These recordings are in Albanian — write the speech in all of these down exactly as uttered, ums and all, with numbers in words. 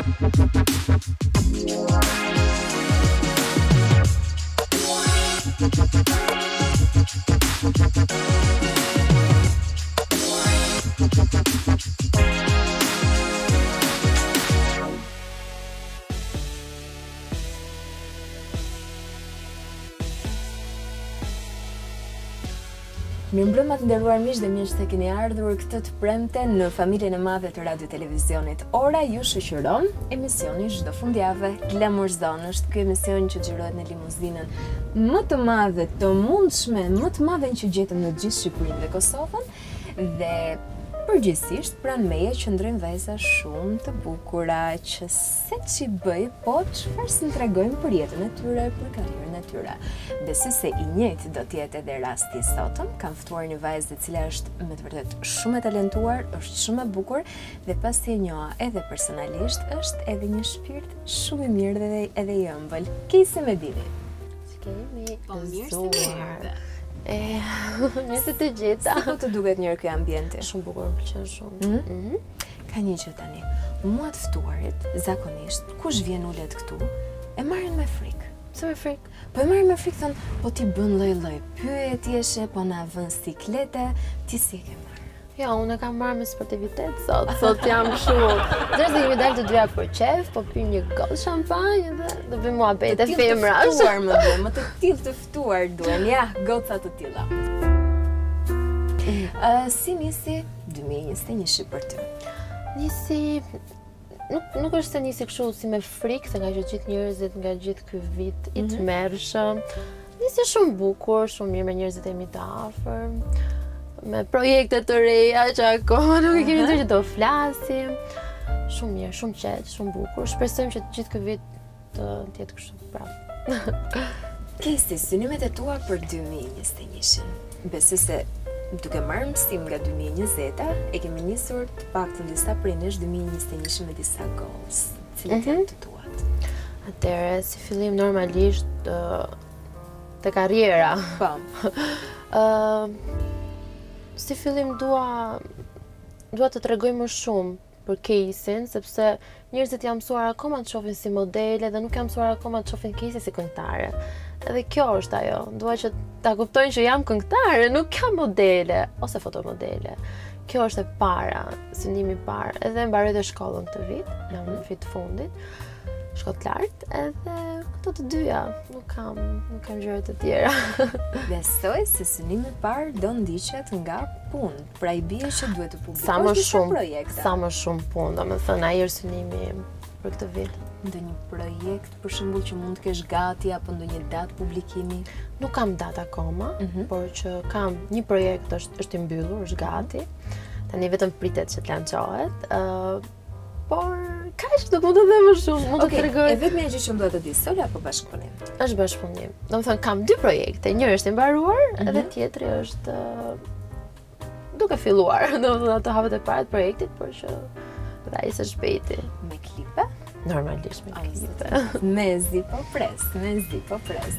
Mirëmbrëma të nderuar miq dhe mirë se keni ardhur këtë të premte në familjen e madhe të Radio Televizionit. Ora ju shoqëron emisioni çdo fundjavë Glamour Zone. Është ky emision që xhirohet në limuzinën më të madhe të mundshme, më të madhe që gjetëm në gjithë Shqipërinë dhe Kosovën, dhe përgjithsisht pranë meje qëndrojnë vajza shumë të bukura që se që bëj, po çfarë s'në tregojnë për jetën e tyre, për karrierën e tyre. Besoj se i njëjtë do të jetë edhe rasti sotëm. Kam ftuar një vajzë e cila është me të vërtet shumë e talentuar, është shumë e bukur dhe pasi e njoha edhe personalisht, është edhe një shpirt shumë i mirë dhe edhe i ëmbël. Kejse me dini? Kemi. Po mirë se mirë. E, mirë se të gjitha. Si po të duket njërë kjo ambienti? Shumë bukur, më pëlqen shumë. Mm -hmm. Ka një që tani, mua të ftuarit, zakonisht, kush vjen ulet këtu, e marrin me frikë. Pse me frikë? Po e marrin me frikë, thënë, po ti bën lloj-lloj pyetjeshe, po na vën siklete, ti si e ke marrë? Ja, unë e kam marrë me sportivitet sot, sot jam shumë. Dërë se kemi dalë të dyja për qef, po pim një gotë shampanjë dhe do bëjmë muhabete femra. Të tillë të ftuar më duhen, më të tillë të ftuar duhen, ja, goca të tilla. Uh, si nisi dy mijë e njëzet e një për ty? Nisi, nuk, nuk është se nisi kështu si me frikë, se nga që gjithë njerëzit, nga gjithë ky vit i të mërshëm. Nisi shumë bukur, shumë mirë me njerëzit e mi të afër, me projekte të reja që akoma nuk e kemi ndër që do flasim. Shumë mirë, shumë qetë, shumë bukur. Shpresojmë që gjithë ky vit të jetë kështu prapë. Kesi, synimet e tua për dy mijë e njëzet e një. Besoj se duke marrë mësim nga dy mijë e njëzeta, e kemi nisur të paktën disa prej nesh dy mijë e njëzet e një me disa goals. Cilat janë të tuat? Atëre, si fillim normalisht të karriera. Po. Si fillim dua dua të tregoj më shumë për Kesin, sepse njerëzit janë mësuar akoma të shohin si modele dhe nuk janë mësuar akoma të shohin Kesin si këngëtare. Edhe kjo është ajo, dua që ta kuptojnë që jam këngëtare, nuk jam modele ose fotomodele. Kjo është e para, synimi i parë. Edhe mbaroj dhe shkollën këtë vit, jam në vit të fundit, shkollë të lartë, edhe këto të dyja, nuk kam, nuk kam gjëra të tjera. Besoj se synimi i parë do ndiqet nga punë, pra i bie që duhet të publikosh sa më shumë projekte. Sa më shumë punë, domethënë ai është synimi për këtë vit. Ndonjë projekt për shembull që mund të kesh gati apo ndonjë datë publikimi? Nuk kam datë akoma, mm -hmm. por që kam një projekt është është i mbyllur, është gati. Tani vetëm pritet që të lançohet. Uh, por kaq do mund të them më shumë, mund okay, të tregoj. E vetmja gjë që më duhet të di, solo apo bashkëpunim? Është bashkëpunim. Domethënë kam dy projekte, njëri është i mbaruar, mm -hmm. edhe tjetri është uh, duke filluar. Domethënë ato hapat e para të projektit, por që ai së shpejti. Me klipe? Normalisht me klipe. Mezi po pres, mezi po pres.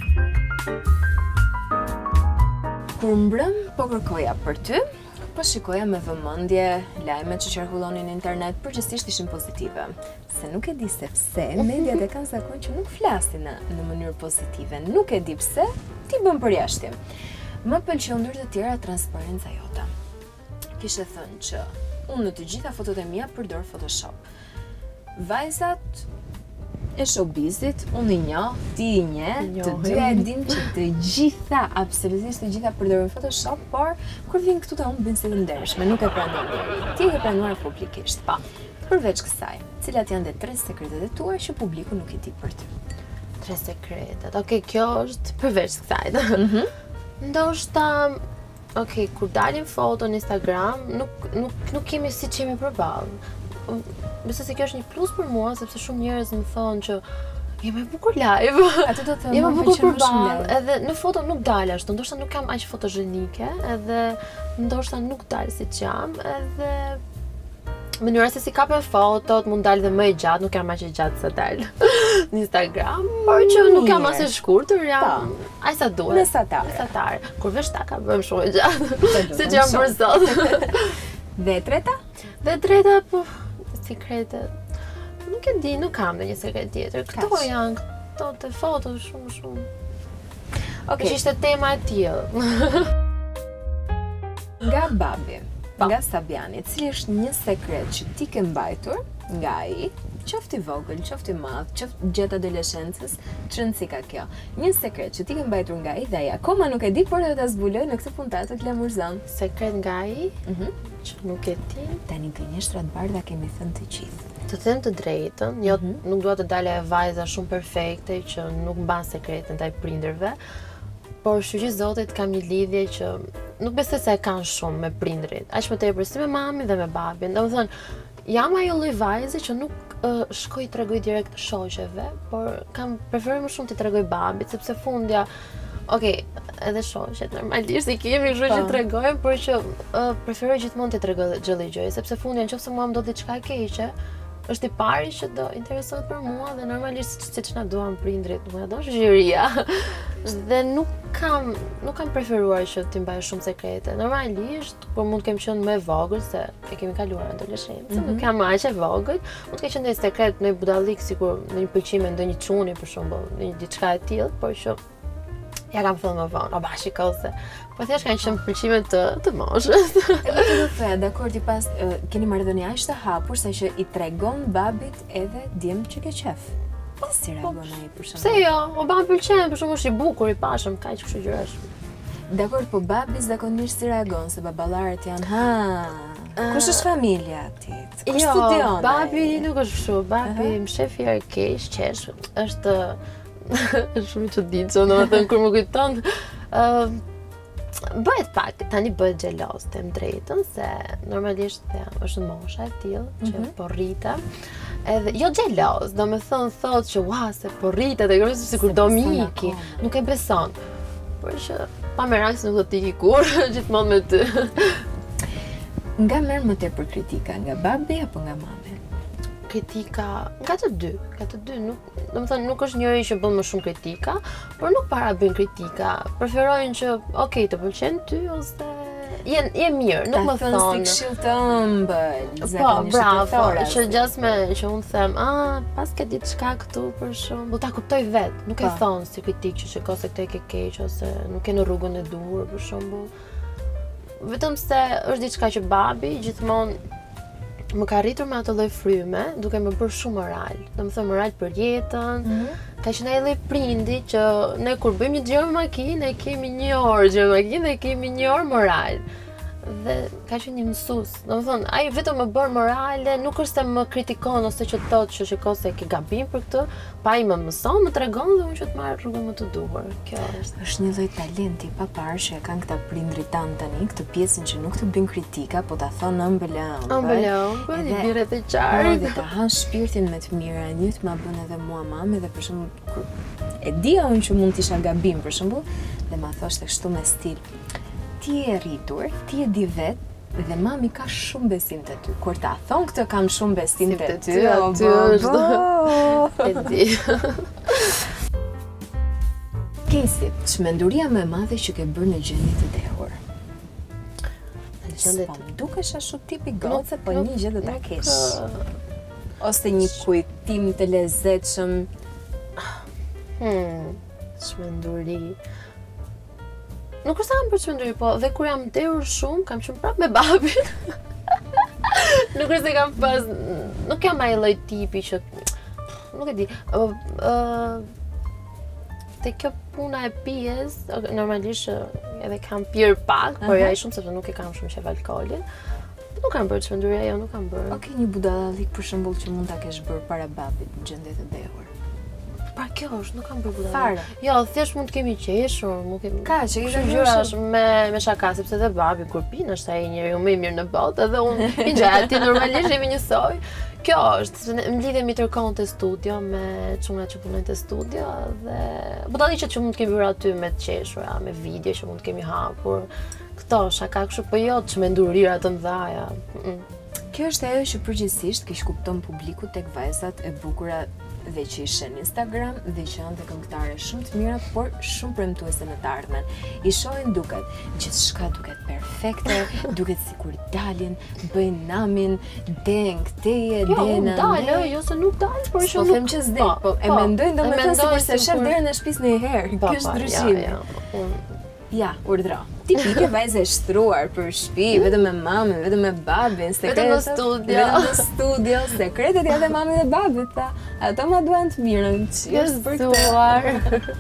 Kur mbrëm, po kërkoja për ty, po shikoja me vëmendje lajmet që qarkullonin në internet, përgjithsisht ishin pozitive. Se nuk e di se pse, mediat e kanë zakon që nuk flasin në, në mënyrë pozitive. Nuk e di pse, ti bën përjashtim. Më pëlqeu ndër të tjera transparenca jote. Kishe thënë që unë në të gjitha fotot e mia përdor Photoshop. Vajzat e showbizit, unë i njoh, ti i nje, të dyja e dim që të gjitha, absolutisht të gjitha përdorin Photoshop, por kur vjen këtu ta unë bëjnë si të ndershme, nuk e pranon deri. Ti e ke pranuar publikisht, pa. Përveç kësaj, cilat janë dhe tre sekretet e tua që publiku nuk i di për ty? Tre sekretet. Okej, kjo është përveç kësaj. Mm-hmm. Ndoshta, okej, kur dalim foto në Instagram, nuk nuk nuk kemi siç jemi përballë. Besoj se kjo është një plus për mua, sepse shumë njerëz më thonë që jem e bukur live. Atë do të them, jem e bukur përballë, edhe në foto nuk dal ashtu, ndoshta nuk kam aq fotogjenike, edhe ndoshta nuk dal siç jam, edhe mënyra se si kapem fotot mund dal dhe më e gjatë, nuk jam aq e gjatë sa dal në Instagram, por që nuk jam as e shkurtër, jam aq sa duhet. Mesatare. Mesatare. Kur vesh taka bëhem shumë e gjatë, siç jam për sot. Dhe e treta? Dhe e treta, po, sekretet. nuk e di, nuk kam ndonjë sekret tjetër. Këto janë këto të foto shumë shumë. Okej, ishte tema e tillë. Nga babi, nga Sabiani, cili është një sekret që ti ke mbajtur nga ai, qoftë i vogël, qoftë i madh, qoftë gjatë adoleshencës, ç'rëndësi ka kjo? Një sekret që ti ke mbajtur nga ai dhe ai akoma nuk e di, por do ta zbuloj në këtë puntat të Glamurzon. Sekret nga ai, Mhm. që nuk e di. Tani gënjeshtra të bardha kemi thënë të gjithë. Të them të drejtën, jo nuk dua të dalë e vajza shumë perfekte që nuk mban sekretin ndaj prindërve, por shqyqi Zotit kam një lidhje që nuk besoj se e kanë shumë me prindrit, aq më tepër si me mamin dhe me babin. Domethënë, jam ajo lloj vajze që nuk uh, shkoj të tregoj direkt shoqeve, por kam preferoj më shumë të tregoj babit, sepse fundja, okej, edhe shoqet normalisht i kemi kështu që tregojmë, por që uh, preferoj gjithmonë të tregoj çdo gjë, sepse fundja nëse mua më do diçka e keqe, është i pari që do interesohet për mua dhe normalisht siç na duan prindrit, nuk na do shoqëria. Dhe nuk kam nuk kam preferuar që të mbaj shumë sekrete. Normalisht, por mund të kem qenë më e vogël se e kemi kaluar adoleshencën, mm -hmm. nuk jam aq e vogël, mund të keq qenë një sekret, në budallik sikur në një pëlqim me ndonjë çuni për shembull, në një diçka e tillë, por që ja kam thënë më vonë, o bashi kose. Po thjesht kanë qenë pëlqime të të moshës. Edhe të do thëja, dakord, i pas uh, keni marrëdhënie aq të hapur sa që i tregon babit edhe djem që ke qef. Po si reagon ai për shembull? Pse jo? O ba më pëlqen, për shembull është i bukur, i pashëm, kaq kështu gjërash. Dakord, po babi zakonisht si reagon se baballarët janë ha. Kush është familja e atit? Kush jo, studion? Babi nuk është kështu. Babi uh -huh. më shef i arkeq, qesh, është është shumë i çuditshëm, domethënë kur më kujton ë uh, bëhet pak, tani bëhet xheloz, them drejtën, se normalisht ja, është mosha e tillë që mm -hmm. po rritem. Edhe jo xheloz, domethënë thotë që ua se po rritet, e kërkon sikur do miki, nuk e beson. Por që pa merak nuk do të iki kur, gjithmonë me ty. Nga merr më tepër kritika, nga babi apo nga mami? Kritika, nga të dy, nga të dy, nuk, domethënë nuk është njëri që bën më shumë kritika, por nuk para bën kritika. Preferojnë që, okay, të pëlqen ty ose je je mirë, nuk më thonë. Si këshill të ëmbël. Po, bravo, që gjasme që unë them, ah, pas ke diçka këtu për shembull, ta kuptoj vet, nuk e thon si kritik që shikoj se këtë e ke keq ose nuk e në rrugën e duhur për shembull. Vetëm se është diçka që babi gjithmonë më ka rritur me atë lloj fryme, duke më bërë shumë moral. Domethënë moral për jetën. Mm -hmm. Ka qenë ai lloj prindi që ne kur bëjmë një gjë me makinë, ne kemi një orë gjë me makinë dhe kemi një orë moral. Dhe ka qenë një mësues. Domethënë, ai vetëm më bën morale, nuk është se më kritikon ose që thotë që shikoj se ke gabim për këtë, pa i më mëson, më tregon dhe unë që të marr rrugën më të duhur. Kjo është. Është një lloj talenti pa parë që e kanë këta prindrit tanë tani, këtë pjesën që nuk të bëjnë kritika, po ta thonë ëmbëla. Ëmbëla, po i bire të qartë. Dhe ta hanë shpirtin me të mira, një të ma bën edhe mua mami dhe për shembull kur e dija unë që mund të isha gabim për shembull, dhe ma thoshte kështu me stil. Ti e rritur, ti e di vet, dhe mami ka shumë besim te ty. Kur ta thon këtë kam shumë besim te ty, o bo. E di. Kesi, çmenduria më e madhe që ke bërë në gjendje të dehur? Në gjendje të dukesh ashtu tipi goce, po një gjë do ta kesh. Ose një kujtim të lezetshëm. Hmm, çmenduri. Nuk është kam për çmenduri, po dhe kur jam dehur shumë, kam qenë prapë me babin. Nuk është se kam pas, nuk jam ai lloj tipi që nuk e di. Uh, uh, te kjo puna e pijes, normalisht edhe kam pirë pak, por ja i shumë sepse nuk e kam shumë qef alkoolin. Nuk kam bërë çmenduri, jo, nuk kam bërë. Okej, një budallik për shembull që mund ta kesh bërë para babit në gjendje të dehur. Pra kjo është, nuk kam bërë budallik. Fare. Jo, thjesht mund të kemi qeshur, mund kemi. Ka që kisha gjërash me me shaka, sepse edhe babi kur pin është ai njeriu më i mirë në botë, edhe unë i gjaj aty normalisht jemi njësoj. Kjo është, më lidhemi tërkohën te studio me çuna që punojnë te studio dhe budalliqet që mund të kemi bërë aty me të qeshura, me video që mund të kemi hapur. tosha, ka kështu po jo të çmendurira të mëdha. Kjo është ajo që përgjithsisht kish kupton publiku tek vajzat e bukura dhe që ishin në Instagram dhe që janë të këngëtare shumë të mira, por shumë premtuese në të ardhmen. I shohin duket, gjithçka duket perfekte, duket sikur dalin, bëjnë namin, den këteje, Jo, den unë dalë, jo se nuk dalë, por Po shumë them që s'del, po e mendojnë domethënë sikur se shef derën e shtëpisë në herë. Ky është ndryshimi. Ja, urdhra. Tipike vajze e shtruar për shtëpi, vetëm me mamën, vetëm me babin, sekretet. Vetëm në studio. Vetëm në studio, sekretet ja dhe mamën dhe babit, tha. Ato ma duan të mirën, që është për këtë.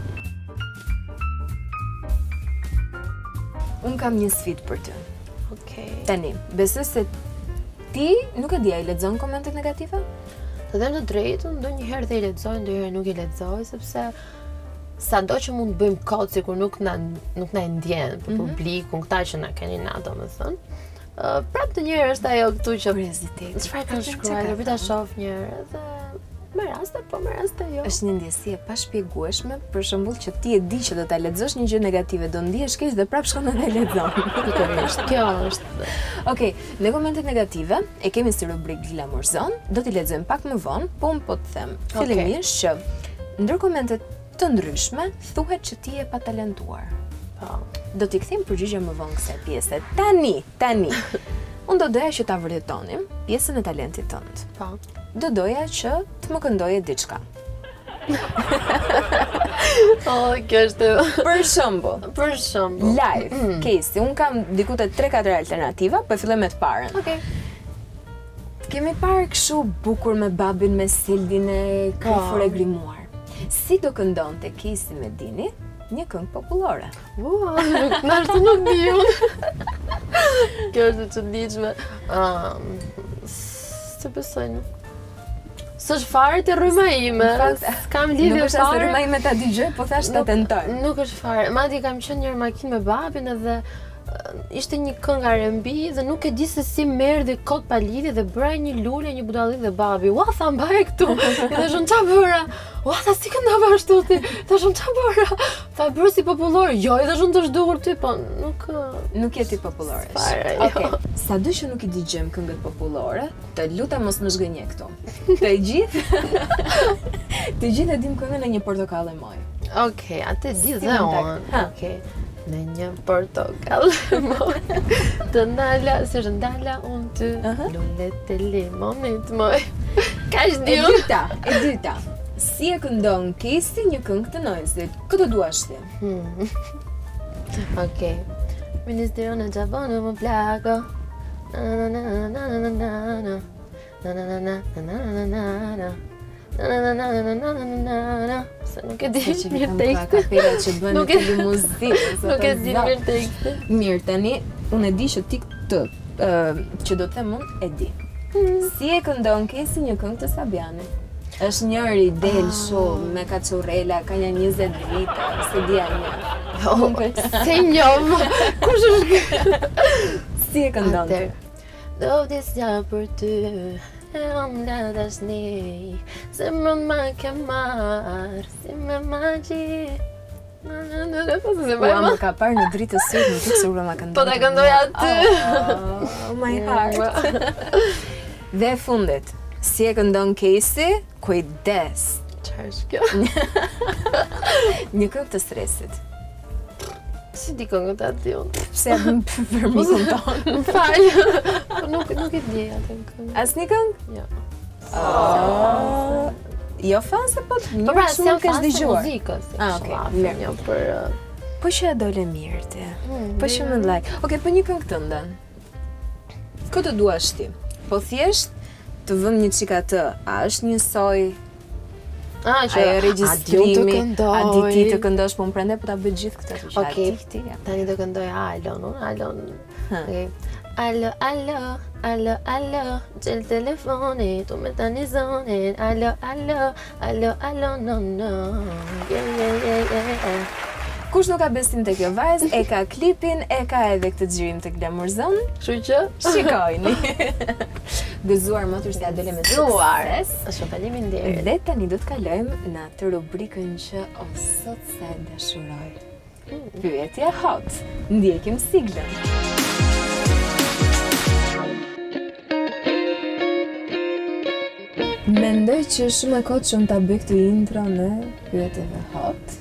Unë kam një sfidë për ty. Okej. Tani, besoj se ti nuk e di, a i lexon komentet negative? Të them të drejtën, ndonjëherë dhe i lexoj, ndonjëherë nuk i lexoj, sepse sado që mund të bëjmë kod sikur nuk na nuk na e ndjen për publikun, këta që na keni na, domethënë. Uh, prapë të njëherë është ajo këtu që Kuriozitet. çfarë kanë shkruar, do ta shoh një herë dhe me raste po me raste jo. Është një ndjesi e pashpjegueshme, për shembull që ti e di që do ta lexosh një gjë negative, do ndihesh keq dhe prapë shkon edhe e lexon. Pikërisht. Kjo është. Okej, në komentet negative e kemi si rubrikë Glamurzon, do t'i lexojmë pak më vonë, po unë po të them fillimisht që ndër komentet të ndryshme thuhet që ti je pa talentuar. Po. Do t'i kthejmë përgjigje më vonë kësaj pjese. Tani, tani. Unë do doja që ta vërtetonim pjesën e talentit tënd. Po. Do doja që të më këndoje diçka. Oh, kjo është. Për shembull, Për shembull. live, case, un kam diku te tre katër alternativa, po filloj me të parën. Okej. Kemi parë kështu bukur me babin me Sildin e kafur e grimuar. Si do këndonte Casey Medini një këngë popullore? Ua, nuk na është nuk di unë. Kjo është e çuditshme. Um, se besoj nuk. S'është fare të rryma ime. Kam lidhje Nuk është as fare. rryma ime ta dëgjoj, po thash ta tentoj. Nuk është fare. Madje kam qenë një makinë me babin edhe uh, ishte një këngë R and B dhe nuk e di se si merdi kot pa lidhje dhe bëra një lule, një budallik dhe babi. Ua, tha mbaj këtu. Edhe shumë qa bëra. Ua, tha si këndova ashtu ti. Tha shumë qa bëra. Tha bërë si popullore. Jo, edhe shumë të zhdukur ty, po nuk Nuk je ti popullore. Fare, jo. Okej. Sado që nuk i dëgjojmë këngët popullore, të lutem mos më zgënje këtu. Të gjithë Të gjithë e dim këngën e një portokallë moj. Okej, atë di Si dhe kontakt? unë. Ha. Okej. Në një portokallë moj, të ndala, si është ndala unë ty, Aha. lullet e limonit moj. Kaq E di unë. dyta, e dyta. Si e këndon Casey një këngë të Noizit? Këtë duash ti? Hmm. Okej. Ministero në Gjabonë më plako. Na na na na na na na na. Na na na na na na na na na. Na na na na na na na na na. Se nuk e di që mirë kam tekst. kapela që bën Nuk në e- limuzin. Nuk e di mirë tekst. Mirë, tani, unë e di që ti këtë, ë, që do të them unë, e di. Si e këndon Casey një këngë të Sabianit? Është njëri del shumë me kaçurrela, ka një njëzet vite, se dia një. Oh, se njom. Kush është ky? Si e këndon ti? Do vdesja për ty. E om nga dashni, se më ma ke marrë, si me magji. Na na na na, po se Ua, bëjmë. më ka parë në dritë të syt, më tuk se ura ma këndon. Po ta këndoj aty. Oh, my heart. Dhe e fundit, si e këndon Casey? Kujdes. Çfarë është kjo? Një këngë të stresit. Si di këngët aty unë? Pse e bëm për mikun tonë? Më fal. Po nuk nuk e di atë këngë. Asnjë këngë? Jo. Oh. Jo fanse, po Po një pra, shumë s'jam nuk e fan të dëgjuar. muzikës. Ah, okay, mirë. Një për uh, Po që e dole mirë ti. Hmm, Po që më like. Okej, po një këngë tënde. Këtë duash ti? Po thjesht të vëm një çika të, a është njësoj Ah, që ajo regjistrimi, këndoj. a di ti të këndosh, po më prandaj po ta bëj gjithë këtë, që a Okej. di ti. Ja. Tani do këndoj Alon, unë Alon. Ha. Okej. Alo, alo, alo, alo, gjel telefoni, tu me tani zonin. Alo, alo, alo, alo, no, no. Yeah, yeah, yeah, yeah. Kush nuk ka besim te kjo vajzë, e ka klipin, e ka edhe këtë xhirim të Glamurzon. Kështu që? Shikojni. Gëzuar motor se ja dole me Gëzuar. sukses. Shumë faleminderit. Dhe tani do të kalojmë në atë rubrikën që o sot se dashuroj. Pyetja hot. Ndjekim siglën. Mendoj që shumë e kot që unë ta bëj këtë intro në pyetjeve hot.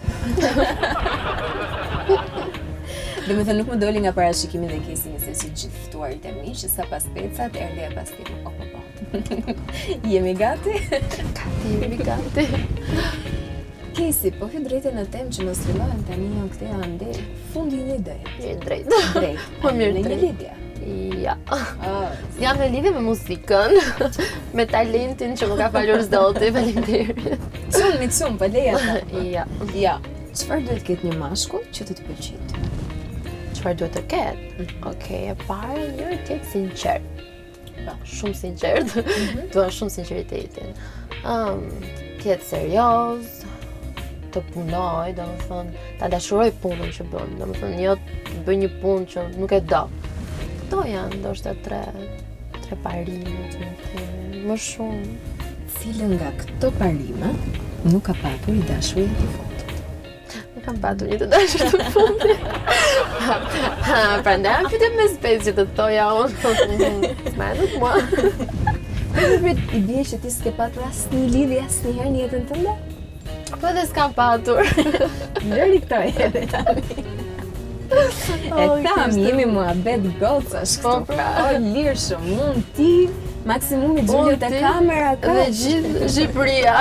Dhe me thënë nuk më doli nga parashikimin e Kesin se si gjithë ftuarit e mi që sa pas pecat, erdhi e pas tim. O, po, po. Jemi gati? Gati, jemi gati. Kesi, po hy drejte në temë që mos fillohen tani janë këte ande fundi një ideje. Je drejt. Drejt. Po mirë në një drejt. lidhje. Ja. Oh. Jam në lidhje me muzikën, me talentin që më ka falur Zoti, faleminderit. Çun mi çun, po leja ta. Ja. Ja. Çfarë duhet ketë një mashkull që të të pëlqejë? Çfarë duhet të ketë? Okej, e para njëri të jetë sinqert. Po, shumë sinqert. Dua shumë sinqeritetin. Um, të jetë serioz, të punoj, domethënë, ta dashuroj punën që bën, domethënë jo të bëj një punë që nuk e do. Këto janë ndoshta tre tre parime që më thënë, më shumë. Cilën nga këto parime nuk ka patur i dashuri të fundit? Nuk kam patur një të dashur të fundit. Prandaj am pyetje me spesë që të thoja unë. Ma nuk mua. I bie që ti s'ke patur asnjë lidhje asnjëherë në jetën tënde? Po dhe s'kam patur. Lëri këto edhe tani. E tam, jemi muhabet gocash këtu. Po, pra. O, lirë shumë, mund ti, maksimumi gjullo të kamera, ka. Dhe gjithë Shqipëria.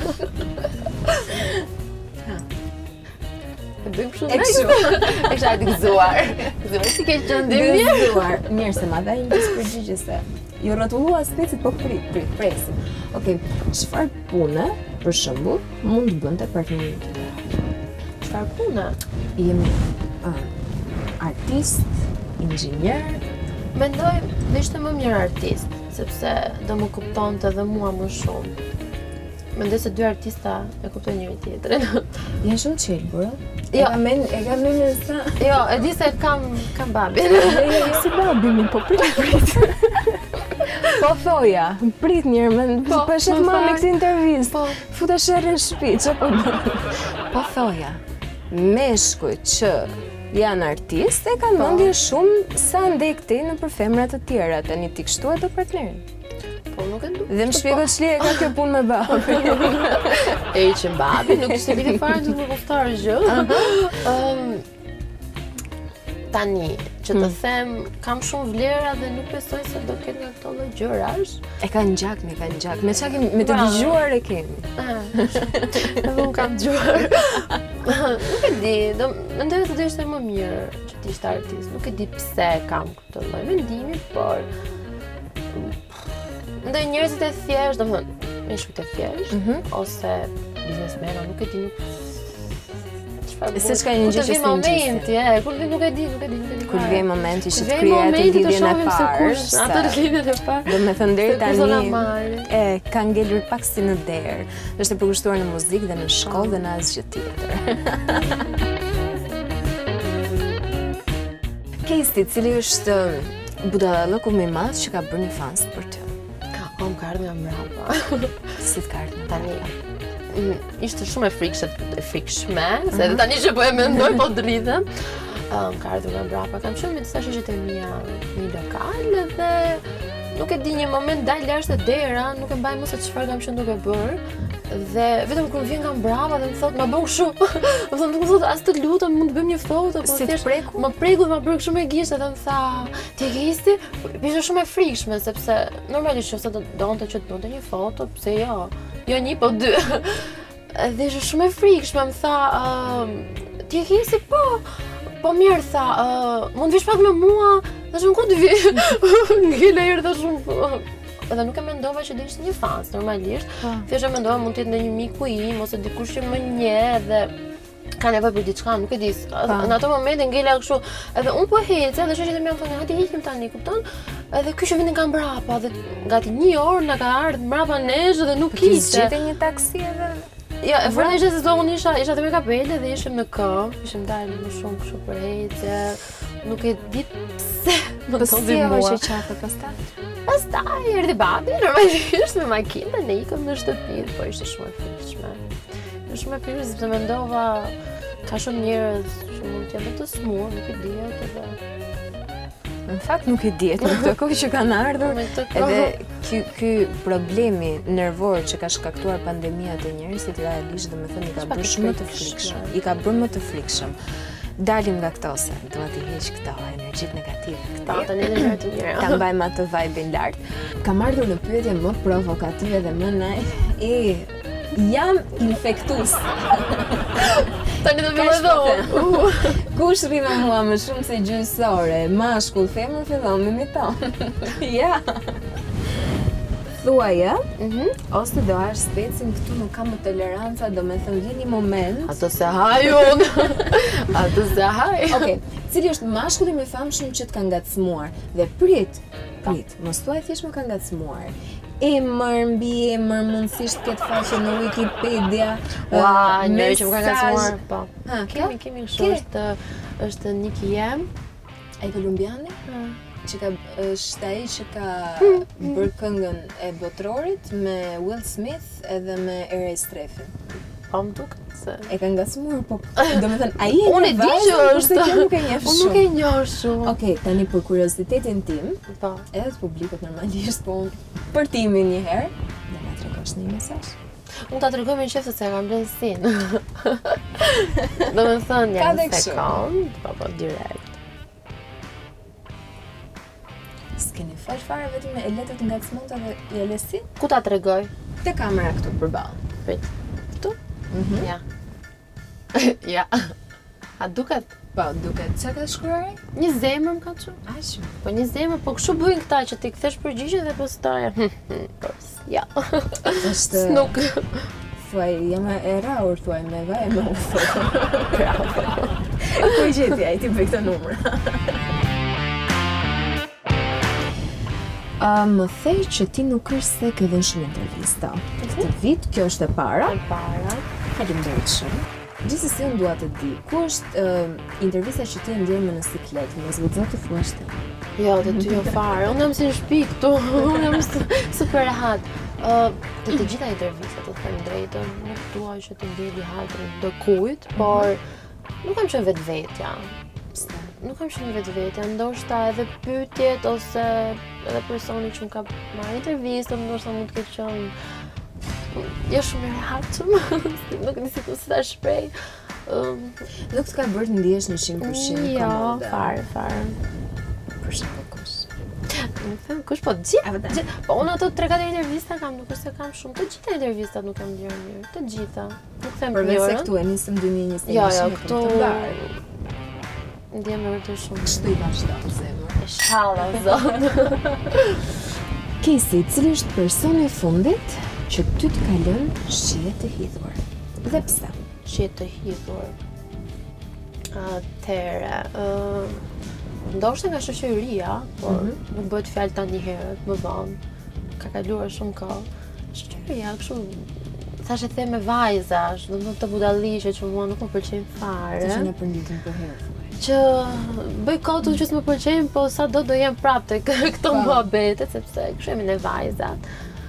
E bëjmë shumë E kështu. E kisha të gëzuar. Gëzuar si ke qënë dhe mirë. Gëzuar. Mirë se ma dha një gjithë përgjigjese. Jo rrotullua specit, po prit, prit, presim. Okej, çfarë pune, për shembull, mund të bënte partneri tjetër? Çfarë pune? Jemi uh, artist, inxhinier. Mendoj dhe ishte më mirë artist, sepse do më kuptonte edhe mua më shumë. Mendoj se dy artista e kuptojnë njëri tjetrin. Janë shumë qelbur, ë? Jo. E kam men, e kam men në sa. Jo, e di se kam kam babin. Jo, jo, jo, si babi mi, po prit, prit. Po thoja, prit njërë, më Po, po shef më ma me fal. këtë intervist. Po. Futa sherrë në shtëpi, që po bën? Po thoja, meshkuj që janë artistë e kanë Po. mendje shumë sa ndej këtej në për femrat të tjera, tani ti kështu e do partnerin. Po nuk e du. Dhe më shpjego ç'lije ka kjo punë me babin. E që babi nuk ishte lidhje fare të vërtetar gjë. Ëm tani që të them kam shumë vlera dhe nuk besoj se do ketë nga këto lloj gjërash. E ka ngjak, me ka ngjak. Me çka kemi, me të Bravo. dëgjuar e kemi. Edhe unë kam dëgjuar. Nuk e di, do mendoj se do ishte më mirë që të ishte artist. Nuk e di pse kam këtë lloj mendimi, por ndaj njerëzit e thjesht, domethënë, me shkujt e thjesht, ose biznesmena, nuk e di nuk Se çka një gjë që s'e momenti, e, kur vi nuk e di, nuk e di, nuk e di. Kur vjen momenti që të Vjen krijet momenti të lidhjen e shohim se parë. kush atë lidhjen e parë. Do me thënë deri Se kush do na tani marri. e ka ngelur pak si në derë. Është e përkushtuar në muzikë dhe në shkollë dhe në asgjë tjetër. Kesti, cili është budallëku më i madh që ka bërë një fans për ty? O, më ka ardhur nga mbrapa. Si të ka ardhur Tani, mm, ishte shumë e frikshme, e frikshme, se edhe tani që po e mendoj, po dridhem. Më ka ardhur nga mbrapa, kam qenë me disa shoqet e mia në një lokal dhe nuk e di një moment dal jashtë dera, nuk e mbaj më se çfarë kam qenë duke bërë. Dhe vetëm kur vjen nga mbrapa dhe më thotë, ma bën kështu. Më thonë, nuk më thotë, as të lutem, mund të bëjmë një foto, po Si të thjesht preku? më preku dhe ma bërë kështu me gishtë dhe më tha, ti e ke histi? Ishte shumë e frikshme, sepse normalisht nëse do donte që të bënte një foto, pse jo? Jo një, po dy. Dhe ishte shumë e frikshme, më tha, "Ë, ti e ke histi? Po. Po mirë, tha, "Ë, mund vish pak me mua?" Thashëm, ku të vi? Ngele herë thashëm, edhe nuk e mendova që do ishte një fans, normalisht. Thjesht e mendova mund të jetë ndonjë miku im ose dikush që më njeh dhe ka nevojë për diçka, nuk e di. Në ato momente ngela kështu, edhe unë po hece dhe shoqjet e mia më thonë, "Hajde ikim tani", kupton? Edhe ky që vjen nga mbrapa dhe gati një orë na ka ardhur mbrapa nesh dhe nuk Ti ishte. zgjete një taksi edhe Jo, e vërtetë ishte se unë isha isha te me kapele dhe ishim në kë, ishim dalë më shumë kështu për hece. Nuk e di pse më Po si thonë e mua. hoqe qafe pastaj? Pastaj erdhi babi normalisht me makinë dhe ne ikëm në shtëpi, po ishte shumë e frikshme. Ishte shumë e frikshme sepse mendova ka shumë njerëz që që mund të jenë të smur, nuk e diet edhe... Në fakt nuk e diet në këtë kohë që kanë ardhur, edhe ky, ky problemi nervor që ka shkaktuar pandemia të njerëzit realisht domethënë i ka bërë shumë të frikshëm. I ka bërë më të frikshëm. Dalim nga këto se dua t'i heq këto energjitë negative këtu. Ta tani në njëra të njëra. Ta mbajmë atë vibe-in lart. Kam ardhur në pyetje më provokative dhe më naj. E jam infektues. Tani do filloj dhe Kush rri me mua më shumë se gjysore, mashkull, femër, fillon me imiton. Ja. Thuaje, ose do hash specin këtu nuk kam më toleranca, do me thënë vini moment. Ato se haj unë. Ato se haj. Okej, cili është mashkulli më i famshëm që të ka ngacmuar? Dhe prit, prit, mos thuaj thjesht më ka ngacmuar. Emër, mbi emër, mundësisht këtë faqe në Wikipedia. Ua, njëri që më ka ngacmuar, po. Ha, Kemi, kemi kështu, është, është Nicky Jam. Ai kolumbiane? Që ka, është ai që ka bërë këngën e Botrorit me Will Smith edhe me Eraj Strefin. Po më duket se... E ka ngacmuar, po domethënë ai e Unë e di që është. Që nuk e njeh shumë. Unë nuk e njoh shumë. Okej, tani për kuriozitetin tim, Po. edhe të publikut normalisht, po unë për timin një herë, do na tregosh një mesazh. Unë ta tregoj me qef se se kam blen sin. Domethënë Ka jam dhe në kështu. sekond, po po direkt. S'keni fal fare vetëm e letët ngacmonta dhe ja lesin? Ku ta tregoj? Te kamera këtu përballë. Prit. Këtu? Mhm. Ja. Ja. A duket? Po, duket. Çka ka shkruar ai? Një zemër më ka çu. Aq. Po një zemër, po kështu bëjnë këta që ti kthesh përgjigjen dhe pastaj. Po. Ja. Është Nuk. thuaj, jam e raur thuaj me vaj me ufë. Bravo. Ku i gjeti ai ti bëj këtë numër? Uh, më thej që ti nuk është se ke dhënë shumë intervista. Këtë vit, kjo është e para. E para. Faleminderit shumë. Gjithsesi unë dua të di, ku është uh, intervista që ti e ndjer me në siklet, mos guxo të thuash ti. Jo, të ty jo fare. Unë jam si në shtëpi këtu. Unë jam su- super rehat. Uh, të të gjitha intervistat, të them drejtën, nuk dua që të ndjeli hatrin do kujt, por nuk kam qenë vetvetja. Nuk kam qenë vetvetja, ndoshta edhe pyetjet ose edhe personi që më ka marrë intervistën, ndoshta mund të ketë qenë jo shumë i rehatshëm. Nuk e di si të ta shpreh. Um, Nuk të ka bërë të ndihesh në njëqind përqind jo, komode. fare, fare. Për shembull kush? Nuk them kush, po të gjithë. A vërtet? gjithë- Po unë ato tre katër intervista kam, nuk është se kam shumë. Të gjitha intervistat nuk kam ndjerë mirë. Të gjitha. Nuk them Përveç se njërën. këtu e nisëm dy mijë e njëzet e Jo, një jo, e këtu të mbarë. ndjem me vërtet shumë. Kështu i vazhdo zemër. Inshallah, zot. Kesi, cili është personi i fundit që ty të ka lënë shije të hidhur? Dhe pse? Shije të hidhur. Atëherë, ë ndoshta nga shoqëria, por nuk bëhet fjalë tani herët, më vonë. Ka kaluar shumë kohë. Shoqëria, kështu thashë the me vajzash, domethënë të budalliqe që mua nuk më pëlqejnë Të fare. që në përnditin për herë thuaj. Që bëj kotu që s'më pëlqejnë, po sa do do jem prapë tek këto muhabetet, sepse kështu jemi ne vajzat.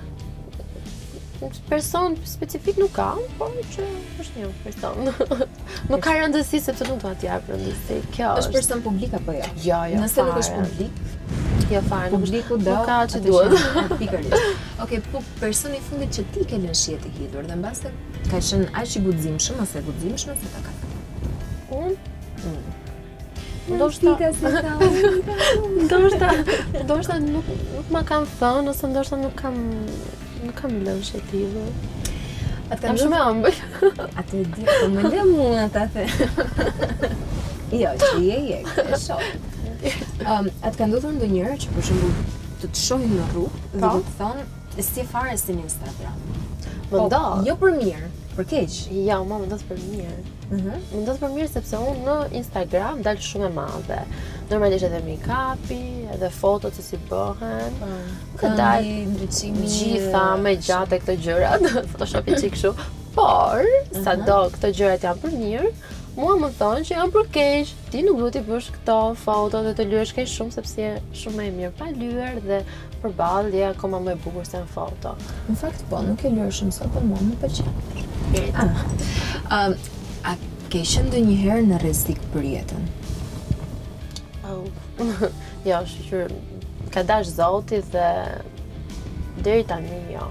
Person specifik nuk kam, por që është një person. Nuk ka rëndësi sepse nuk dua t'i jap rëndësi. Kjo Është është. person publik apo jo? Jo, jo. Nëse nuk është fare. publik, Jo fare, nuk është. publiku do Nuk ka që atë duhet. që- Pikërisht. Okej, po personi i fundit që ti ke lënë shije të hidhur dhe mbase ka qenë aq i guximshëm ose guximshme se ta ka thënë. Unë ndoshta Pika se ka. ndoshta ndoshta nuk nuk ma kam thënë ose ndoshta nuk kam nuk kam lënë shije të hidhur. Atë Kam kanë shumë e ëmbël. Atë e di, po më lë mua ta the. Jo, që je je, e shoh. Um, atë ka ndodhur ndonjëherë që për shembull të të shohin në rrugë dhe Po. të të thonë si fare si në Instagram. Më Po, ndodh. jo për mirë, për keq. Ja, ma më ndodh për mirë. Mhm. Më ndodh për mirë sepse unë në Instagram dal shumë e madhe. Normalisht edhe make-upi, edhe fotot se si bëhen. Ka dal Këndi, ndryqimi, gjitha me gjate këto gjërat, photoshopi çik kështu. Por, sado këto gjërat janë për mirë, mua më thonë që janë për keq. Ti nuk duhet i bësh këto foto dhe të lyesh kaq shumë sepse je shumë më e mirë pa lyer dhe përballë je akoma më e bukur se në foto. Në fakt po, nuk e lërë shumë sot, por mua më pëlqen. Ah. Um, a Ke qenë ndonjëherë në rrezik për jetën? Oh. Jo, shqyr, ka dash Zoti dhe deri tani jo.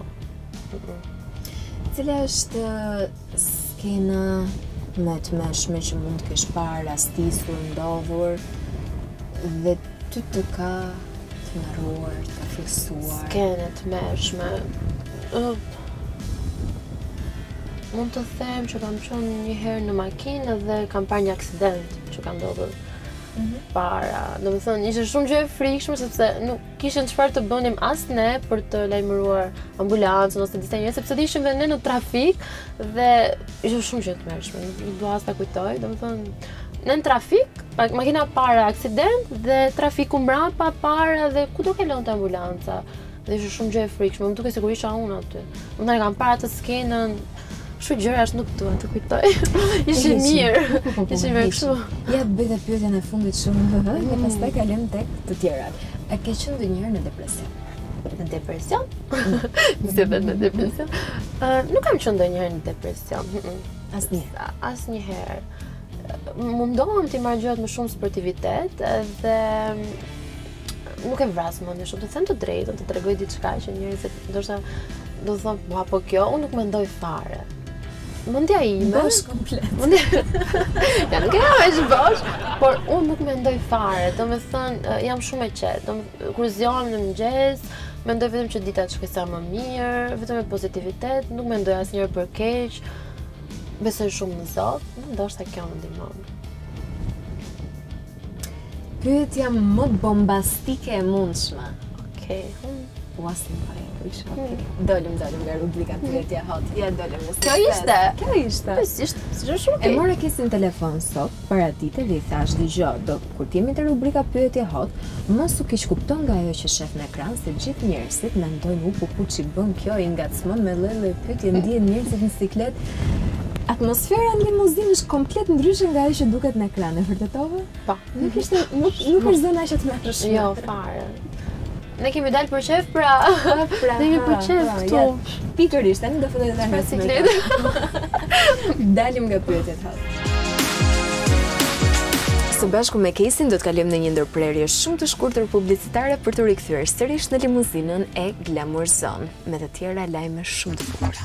Cila është skena më e tmeshme që mund të kesh parë, rastisur, ndodhur dhe ty të ka të mërruar, të ka fiksuar? Skena e tmeshme. Uh, mund të them që kam qenë një herë në makinë dhe kam parë një aksident që ka ndodhur. Mm -hmm. Para, do të thënë, ishte shumë gjë e frikshme sepse nuk kishin çfarë të bënim as ne për të lajmëruar ambulancën ose disa njerëz sepse ishim dhe ne në trafik dhe ishte shumë gjë të mërshme, nuk dua as ta kujtoj, do të thënë, në në trafik, makina para aksident dhe trafiku mbrapa para dhe ku do kalonte ambulanca. Dhe ishte shumë gjë e frikshme, më duket sikur isha unë aty. Unë kam parë atë skenën. Kështu gjëra është nuk dua të kujtoj. Ishte mirë. Ishte mirë kështu. Ja bëj dhe pyetjen e fundit shumë dhe pastaj kalojmë tek të tjerat. A ke qenë ndonjëherë në depresion? Në depresion? Nëse vetë në depresion. Uh, nuk kam qenë ndonjëherë në depresion. Asnjëherë. Asnjëherë. Mundohem të marr gjërat me shumë sportivitet dhe nuk e vras mendjen shumë, të them të drejtën, të tregoj diçka që njerëzit ndoshta do të thonë, "Ua, po kjo unë nuk mendoj fare." Mendja ime, bosh komplet. Mendja, ja nuk e kam aq bosh, por unë nuk mendoj fare. Domethënë, jam shumë e qetë. Kur zgjohem në mëngjes, mendoj vetëm që dita të shkojë sa më mirë, vetëm me pozitivitet, nuk mendoj asnjëherë për keq. Besoj shumë në Zot, ndoshta kjo më ndihmon. Pyetja më bombastike e mundshme. Okej. Ua, si më pare, okay. Dolëm, dolëm nga rubrika pyetja hot. Ja, dolëm në Kjo ishte? Kjo ishte. Pesisht, është shumë okay. E mora kesin telefon sot, para dite dhe i thash dëgjoj, do kur t'jemi te rubrika pyetje hot, mos u keq kupton nga ajo që shef në ekran se gjithë njerëzit mendojnë u po ku ç'i bën kjo, i ngacmon me lloj-lloj pyetje, ndihen njerëzit në siklet. Atmosfera në limuzinë është komplet ndryshe nga ajo që duket në ekran, e vërtetove? Po. Nuk ishte nuk nuk është zona që të mërshme. Jo, fare. Ne kemi dalë për qef, pra, pra ne kemi për qef këtu. Ja, pikërisht, tani do fillojë të nga siklet. Dalim nga pyetjet hot. Së bashku me Kesin do të kalojmë në një ndërprerje shumë të shkurtër publicitare për të rikthyer sërish në limuzinën e Glamour Zone, me të tjera lajme shumë të bukura.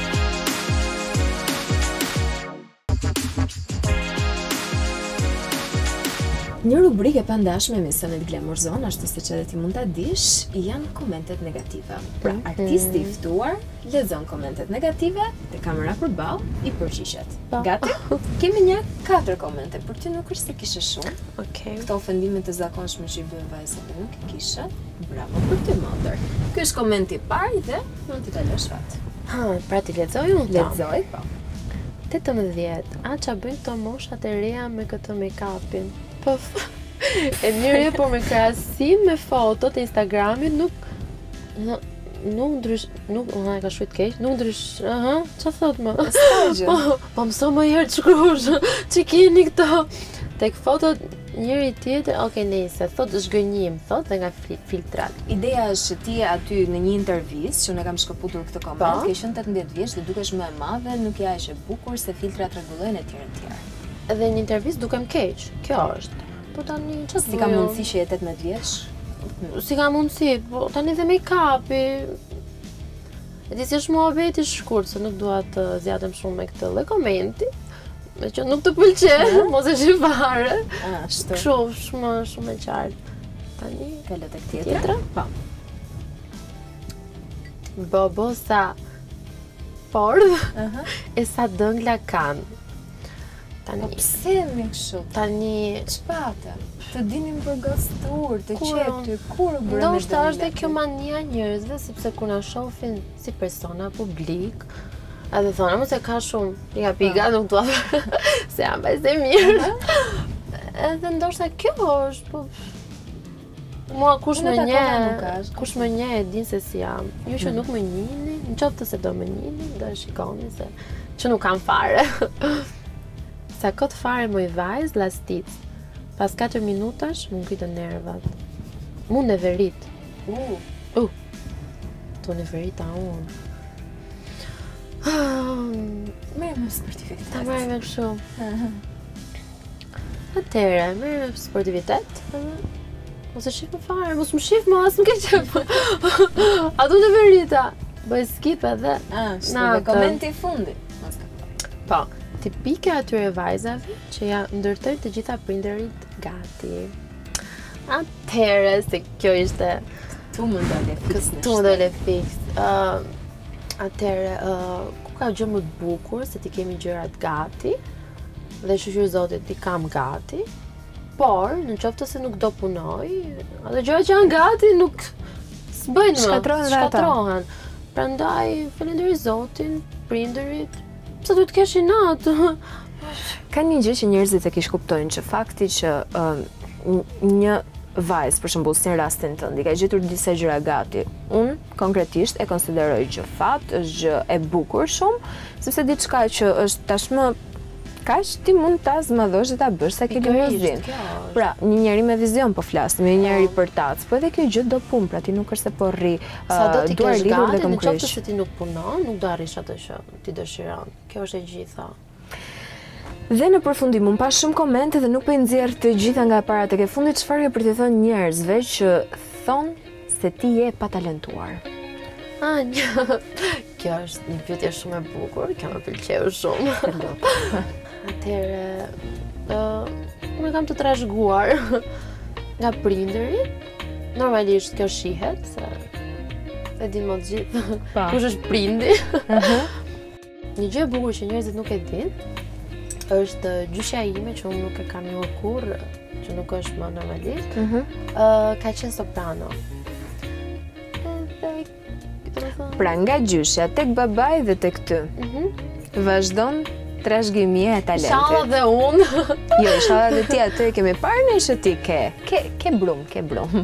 Një rubrikë e pandashme emisionit Glamour Zone, ashtu siç edhe ti mund ta dish, janë komentet negative. Pra, artisti i ftuar lexon komentet negative, te kamera përballë i përgjigjet. Gati? Kemi një katër komente, për ty nuk është se kishe shumë. Okej. Këto ofendime të zakonshme që i bën vajzat nuk i kishe. Bravo për ty, mother. Ky është komenti i parë dhe mund të kalosh fat. Ha, pra ti lexoj unë? Lexoj, po. tetëmbëdhjetë. A qa bëjnë këto moshat e reja me këtë make-upin? Po, e mirë, por me krahasim me fotot e Instagramit nuk nuk nuk ndrysh, nuk, unë ka shkruajt keq, nuk ndrysh, aha, ç'a thot më? Po, po mëso më herë të shkruash, që keni këto? Tek fotot njëri tjetër, okay, nejse, thot zhgënjim, thot dhe nga filtrat. Ideja është që ti aty në një intervistë, që unë kam shkëputur këtë koment, ke qenë tetëmbëdhjetë vjeç dhe dukesh më e madhe, nuk ja aq e bukur se filtrat rregullojnë etj etj. Edhe një intervistë dukem keq, kjo është. Po tani ç'është? Si ka mundësi që je tetëmbëdhjetë vjeç? Si ka mundësi, po tani dhe make-upi. E di si është muhabeti shkurt, se nuk dua të zgjatem shumë me këtë lloj komenti. Me që nuk të pëlqen, mos e shi fare. Ashtu. Kështu, shumë shumë e qartë. Tani kalo tek tjetra? Po. Bobo sa pordh e sa dëngla kanë. Tani, po pse me kështu? Tani, ç'pate? Të dinim për gostur, të qeptur, kur u bëra me ndoshta është dhe kjo mania njerëzve, sepse kur na shohin si persona publik, edhe thonë, mos e ka shumë piga piga, nuk dua se jam vajzë e mirë. Edhe ndoshta kjo është, po mua kush më nje, kush më nje e din se si jam. Ju që nuk më njihni, nëse se do më njihni, do e shikoni se që nuk kam fare. Sa kot fare moj vajz lastic. Pas katër minutash më ngritën nervat. Mu në verit. U. U. To në verita unë. Mirë, me sportivitet. Ta marrë me kështu. Atëre, merë me sportivitet. Ose shif më fare, mos më shif më asë më ke qef. A du në verita. Bëj skip edhe. Ah, shtu dhe komenti i fundit. Po, tipike atyre vajzave që ja ndërtojnë të gjitha prindërit gati. Atëre, se kjo ishte... Tu më dole fix në Tu më dole fix. Atëre, ku ka gjë më të bukur se ti kemi gjërat gati dhe shqyr zotit ti kam gati, por në qoftë se nuk do punoj, ato gjërat që janë gati nuk s'bëjnë më, shkatrohen dhe ata. shkatrohen. Prandaj falenderoj zotin, prindërit, pse duhet kesh inat. Ka një gjë që njerëzit e kish kuptojnë që fakti që uh, një vajzë, për shembull, si në rastin tënd, i ka gjetur disa gjëra gati. Unë konkretisht e konsideroj gjë fat, është gjë e bukur shumë, sepse diçka që është tashmë kaq ti mund ta zmadhosh dhe ta bësh sa ke limuzin. Pra, një njeri me vizion po flasim, një njeri për tac, po edhe kjo gjë do punë, pra ti nuk është se po rri Sa do t'i duar kesh lidhur gati, dhe në qoftë këmbëkryq. se ti nuk punon, nuk do arrish atë që ti dëshiron. Kjo është e gjitha. Dhe në përfundim, unë pa shumë komente dhe nuk po i nxjerr të gjitha nga e para tek e fundit, çfarë ke për t'i thënë njerëzve që thonë se ti je patalentuar? Ah, një... Kjo është një pyetje shumë e bukur, kjo më pëlqeu shumë. Atëherë, uh, unë kam të trashëguar nga prindërit. Normalisht kjo shihet, se e din më të gjithë kush është prindi. Një gjë e bukur që njerëzit nuk e dinë është gjyshja ime që unë nuk e kam njohur kurrë, që nuk është më normalisht, uh, ka qenë soprano. Pra nga gjyshja tek babai dhe tek ty. Vazhdon trashëgimia e talentit. Inshallah dhe unë. Jo, inshallah dhe ti atë e kemi parë ne që ti ke. Ke ke brum, ke brum.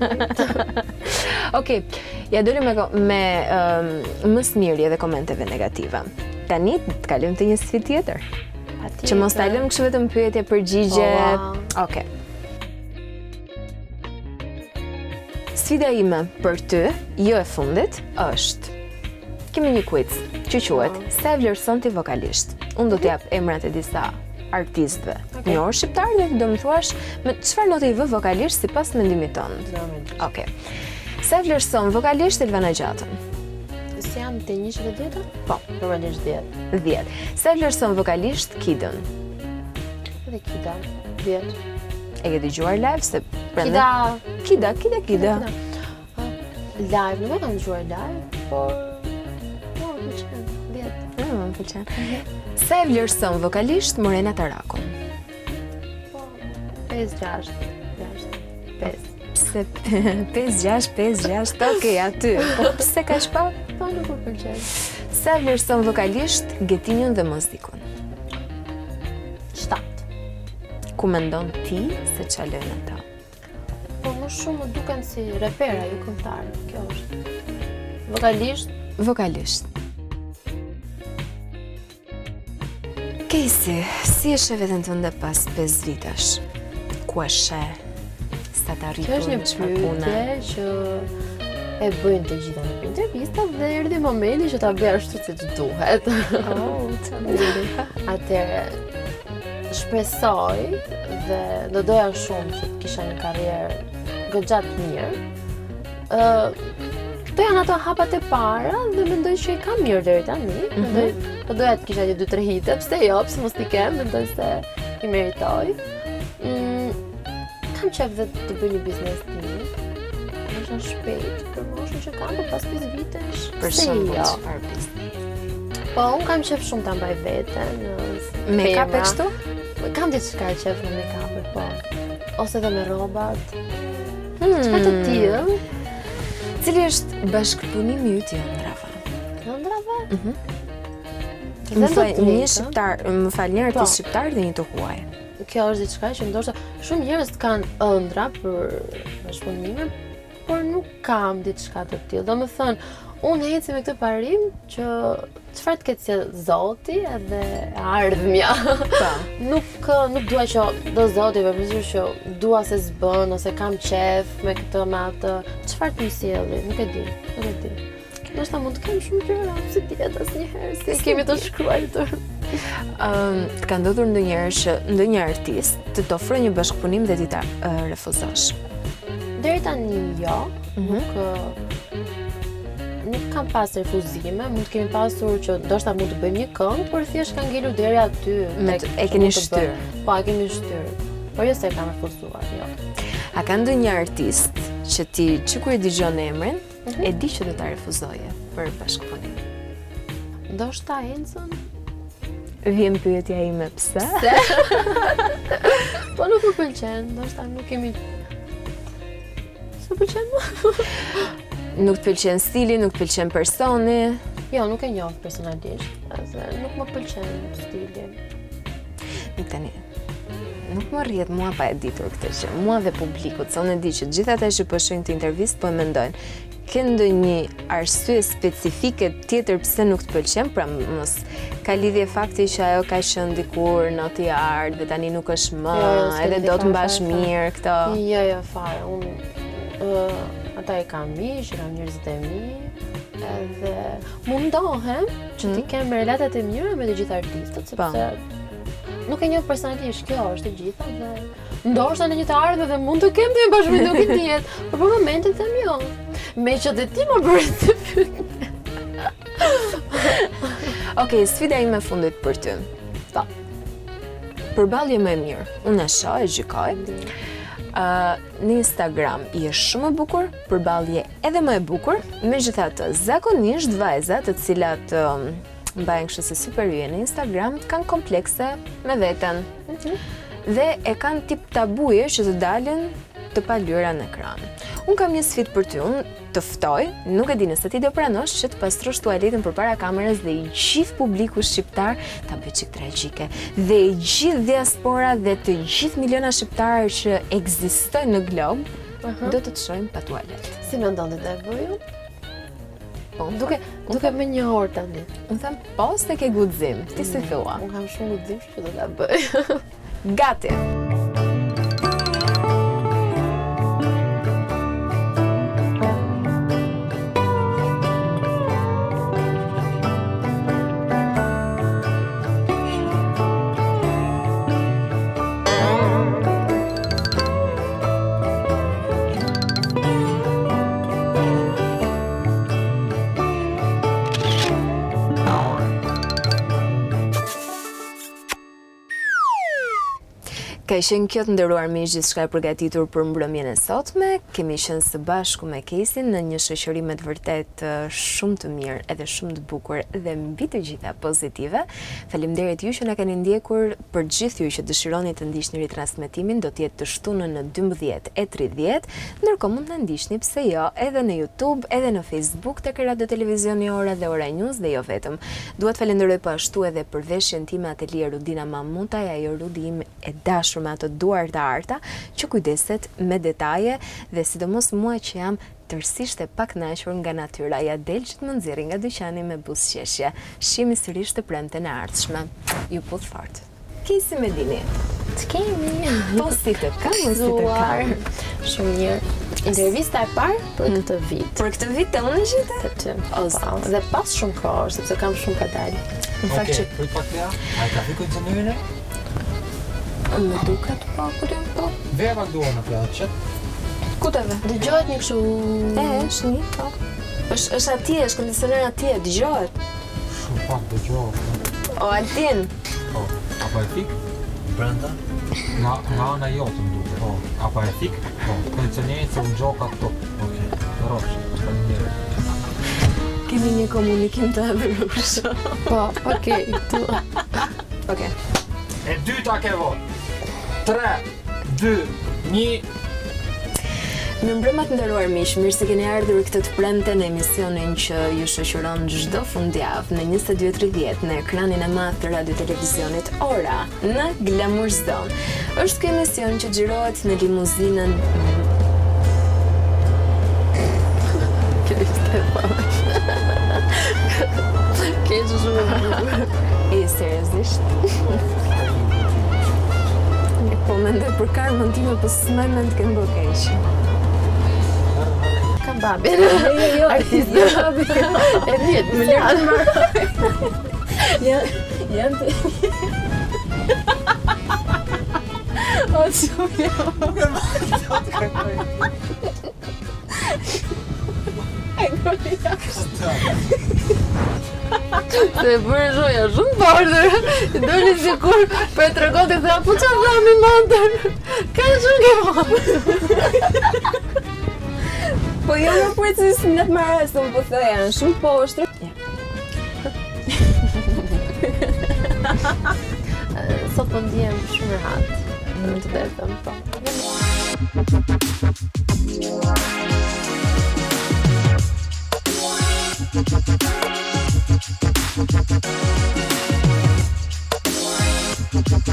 Okej, ja doli me me um, mësmirje dhe komenteve negative. Tani të kalojmë te një sfidë tjetër. Që mos ta lëm kështu vetëm pyetje përgjigje. Okej. Sfida ime për ty, jo e fundit, është kemi një quiz që quhet Sa e vlerëson ti vokalisht. Unë do të jap emrat e disa artistëve njohur shqiptar dhe do më thuash me çfarë note i vë vokalisht sipas mendimit tënd. Okej. Sa e vlerëson vokalisht Elvana Gjatën? Si jam te njëqind e dhjetë? Po, normalisht dhjetë. dhjetë. Sa e vlerëson vokalisht Kidën? Edhe Kida, dhjetë. E ke dëgjuar live se Kida, Kida, Kida, Kida. Live, nuk e kam dëgjuar live, por po, më pëlqen, dhjetë. Ah, më pëlqen. Sa e vlerëson vokalisht Morena Tarakun? Po, pesë gjashtë, gjashtë, pesë. Pse pesë gjashtë, pesë gjashtë, okej, aty. Po pse kaq pak? Po, nuk më pëlqen. Sa e vlerëson vokalisht Getinjën dhe Mosdikun? shtatë. Ku mendon ti se çalojnë ata? Po, më shumë më duken si repera, ju këngëtar, kjo është. Vokalisht, Vokalisht. Casey, si e sheh veten tënde pas pesë vitesh? Ku e sheh? Sa të arritur kjo është një në çfarë pune? pyetje që e bëjnë të gjitha në intervista dhe erdhi momenti që ta bëj ashtu siç duhet. Oh, çfarë? Atëherë, shpresoj dhe do doja shumë që të kisha një karrierë goxha të mirë. Ë, Këto janë ato hapat e para dhe mendoj që i kam mirë deri tani. Mendoj, do doja të kisha një dy tre hite, pse jo, pse mos t'i kem, mendoj se i meritoj. Mm, kam qef dhe të bëj një biznes tim. Është shpejt për moshën që kam, por pas pesë vitesh, Për pse shembull, jo? çfarë biznes? Po, unë kam qef shumë ta mbaj veten. Make-up e femra. kështu? Kam diçka qef me make-up, po. Ose dhe me robat. Hmm. Çka të tillë? Cili është bashkëpunimi yt i ëndrave? Ëndrave? Mhm. Dhe Më do fal, të një jetë, shqiptar, më fal, një Po. artist shqiptar dhe një të huaj. Kjo është diçka që ndoshta shumë njerëz kanë ëndra për bashkëpunime, por nuk kam diçka të tillë. Domethënë, unë eci me këtë parim që çfarë të ketë sjell Zoti edhe ardhmja. Po. Nuk nuk dua që do Zoti përveç që dua se s'bën ose kam qef me këtë me atë. Çfarë të më sjelli? Nuk e di, nuk e di. Ndoshta mund të kem shumë gjëra, si diet asnjëherë, si kemi të shkruar. Um, të ka ndodhur ndonjëherë që ndonjë artist të të ofrojë një bashkëpunim dhe ti ta uh, refuzosh? Deri tani jo, nuk nuk kam pas refuzime, mund të kemi pasur që ndoshta mund të bëjmë një këngë, por thjesht ka ngelur deri aty. E keni shtyrë? Po, e kemi shtyrë. Por jo se e kam refuzuar, jo. A ka ndonjë artist që ti që kur e dëgjon emrin, e di që do ta refuzoje për bashkëpunim? Ndoshta Enzon? Vjen pyetja ime pse? Po nuk më pëlqen, ndoshta nuk kemi. S'më pëlqen mua. Nuk të pëlqen stili, nuk të pëlqen personi? Jo, nuk e njoh personalisht, edhe nuk më pëlqen stili. Nuk tani, nuk më rrjet mua pa e ditur këtë që mua dhe publikut, se unë e di që gjithë ata që po shohin këtë intervistë po e mendojnë. Ke ndonjë arsye specifike tjetër pse nuk të pëlqen, pra mos ka lidhje fakti që ajo ka qenë dikur në teatr dhe tani nuk është më, edhe do të mbash mirë këto? Jo, jo, fare. Unë ata e kam miq, kam njerëzit e mi, edhe mundohem që ti kem relatat e mira me të gjithë artistët, sepse nuk e njoh personalisht, kjo është e gjitha dhe ndoshta në një të ardhme dhe mund të kem të një bashkëpunim, nuk i dihet, por për momentin them jo. Me që dhe ti më bërë të pyetje. Okej, sfida ime fundit për ty. Ta. Përballje më e mirë. Unë e shoh, e gjykoj. Uh, në Instagram i është shumë e bukur, përballje edhe më e bukur, megjithatë zakonisht vajzat të cilat um, mbajnë kështu si super hyje në Instagram kanë komplekse me veten. Mm-hmm. Dhe e kanë tip tabuje që të dalin të palyera në ekran. Unë kam një sfidë për ty, unë të ftoj, nuk e di nëse ti do pranosh që të pastrosh tualetin përpara kamerës dhe i gjithë publiku shqiptar ta bëj çik tragjike. Dhe i gjithë diaspora dhe të gjithë miliona shqiptarë që ekzistojnë në glob, do të të shohin pa tualet. Si mendon të e bëj unë? Po, duke duke më një orë tani. Unë them po se ke guxim, ti se thua. Unë kam shumë guxim që do ta bëj. Gati. Ka qenë kjo të nderuar miq gjithçka e përgatitur për mbrëmjen e sotme. Kemi qenë së bashku me Kesin në një shoqëri me të vërtet shumë të mirë, edhe shumë të bukur dhe mbi të gjitha pozitive. Faleminderit ju që na keni ndjekur, për gjithë ju që dëshironi të ndiqni ritransmetimin, do të jetë të shtunën në dymbëdhjetë e tridhjetë, ndërkohë mund të na ndiqni pse jo edhe në YouTube, edhe në Facebook tek Radio Televizioni Ora dhe Ora News dhe jo vetëm. Dua të falenderoj po ashtu edhe për veshjen time atelier Rudina Mamutaj, ajo Rudi im e dashur me ato duar të arta që kujdeset me detaje dhe sidomos mua që jam tërësisht e pakënaqur nga natyra, ja del që të më nxjerrë nga dyqani me buzëqeshje. Shihemi sërish të premten e ardhshme. Ju puth fort. Kesi me dini. Të kemi. Po si të kam, si të kam. Shumë mirë. Intervista e parë për këtë vit. Për këtë vit të unë gjithë? Të ty. Dhe pas shumë kohë, sepse kam shumë ka dalë. Okej, për pak ja, a ka fiku inxinierën? Më duket po, kur jam po. Veja pak duar në pjatë qëtë. Ku të ve? Dëgjohet një kështu... E, është një, po. është, është atje, është kondicioner atje, dëgjohet. Shumë pak dëgjohet. O, Altin. Po, apo e fik? Brenda? Nga, nga ana jotë më duke. Po, apo e fik? Po, kondicionerin se unë gjoka këto. Okej, të roshë, është të njërë. Kemi një komunikim të adhërushë. Po, okej, tu. Okej. E dyta ke votë. Tre, dy, një. Në mbrëma të nderuar miq, mirë se keni ardhur këtë të premte në emisionin që ju shoqëron çdo fundjavë në njëzet e dy e tridhjetë në ekranin e madh të Radio Televizionit Ora në Glamour Zone. Është ky emision që xhirohet në limuzinën. Keqë shumë e bukur. E seriozisht. Po mendoj për karmën time, po s'maj mend të kemë bërë keq. Ka babin. Jo, jo, artist. jo, babi. E vjetë, më lërë të marrë. Ja, Jam të... O, Gjulia. Nuk e marrë të të kërkoj. E Gjulia. Se bërë shoja shumë bardër, doli sikur për e tregon të thea, po qa dha mi mandër, ka shumë ke mandër. Po jo më precis në të marrë, se më po thëja, janë shumë poshtër. Sot po ndihem shumë rehat, në të betëm, po. Thank you.